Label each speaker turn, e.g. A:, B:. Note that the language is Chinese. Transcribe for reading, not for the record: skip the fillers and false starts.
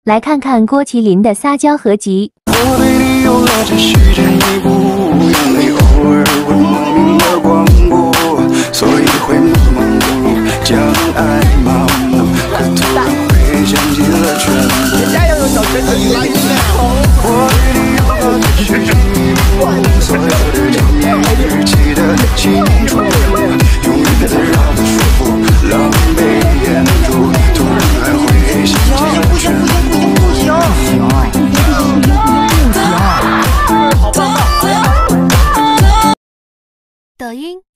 A: 来看看郭麒麟的撒娇合集。
B: 我对你有了这世间一步，眼泪偶尔会莫名的光顾，所以会忙忙碌碌，将爱麻木，可突然会想起了全部。人家要有小拳头来一下。我对你有了这世间一步，所有的纪念日记得清楚，永远的让我舒服，狼狈演出，突然还会想起了全部。
A: 抖音。